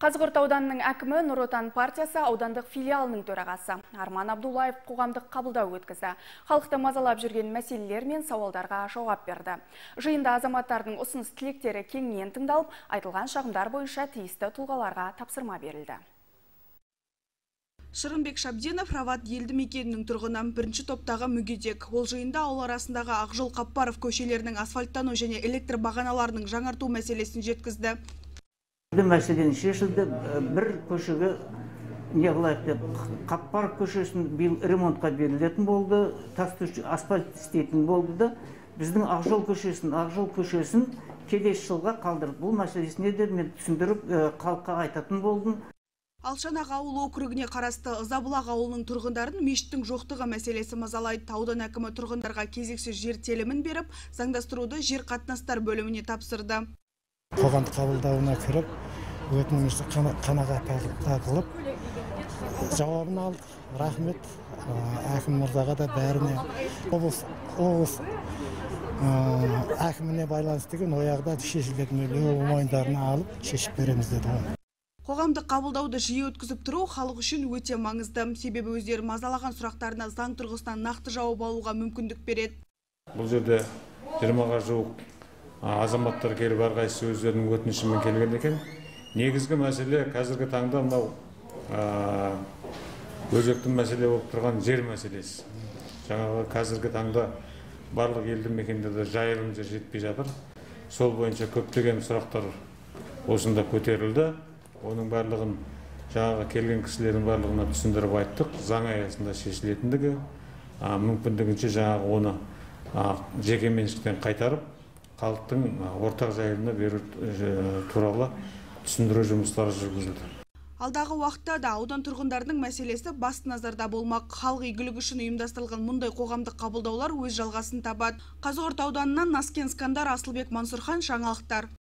Қазығұрт ауданының әкімі Нұр Отан партиясы аудандық филиалының төрағасы Арман Абдуллаев қоғамдық қабылдау өткізді. Халықты мазалап жүрген мәселелер мен сауалдарға жауап берді. Жиында азаматтардың ұсыныс тілектері кеңінен тыңдалып, айтылған шағымдар бойынша тиісті тұлғаларға тапсырма берілді. Шырынбек Шабденов Рават елді мекенінің тұрғыны, бірінші топтағы мүгедек. Ол жиында ауыл арасындағы Ақжол Қаппаров көшелерінің асфальттану және электр бағаналарының жаңарту мәселесін жеткізді. Мәселені шешілді. Бір көшеге Қаппаров көшесін биыл ремонтқа берілетін болды, асфальт істейтін болды да, біздің Ақжол көшесін келесі жылға қалдырып, бұл мәселесіне де мен түсіндіріп халыққа айтатын болдым. Алшанақ ауыл округіне қарасты Ызабұлақ ауылының тұрғындарын мешіттің жоқтығы мәселесі мазалайды. Аудан әкімі тұрғындарға кезексіз жер телімін беріп, заңдастыруды жер қатынастар бөліміне тапсырды. Қоғамдық қабылдауына кіріп, өтінімізді қанағат қылып, жауабын алдық. Рахмет әкім мырзаға да бәріне. Облыс әкіміне байланысты деген ояғда шешілетін ойындарына алып, шешіп береміз деді. Қоғамдық қабылдауды жиі өткізіп тұру халық үшін өте маңызды. Себебі өздері мазалаған сұрақтарына заң тұрғысынан нақты жауап алуға мүмкіндік береді. Бұл жерде 20-ға жуық азаматтар келіп әрқайсысы өздерінің өтінішімен келген екен. Негізгі мәселе қазіргі таңда мынау өзекті мәселе болып тұрған жер мәселесі. Жаңағы қазіргі таңда барлық елді мекендерде жайылым жер жетпей жатыр. Сол бойынша көптеген сұрақтар осында көтерілді. Оның барлығын жаңағы келген кісілердің барлығына түсіндіріп айттық. Заң аясында шешілетіндігі, мүмкіндігінше жаңағы оны жеке меншіктен қайтарып, халықтың ортақ жайылымына беру туралы түсіндіру жұмыстары жүргізілді. Алдағы уақытта да аудан тұрғындарының мәселесі басты назарда болмақ. Халық игілігі үшін ұйымдастырылған мұндай қоғамдық қабылдаулар өз жалғасын табады. Қазығұрт ауданынан Наскен Скандар, Асылбек Мансұрхан, жаңалықтар.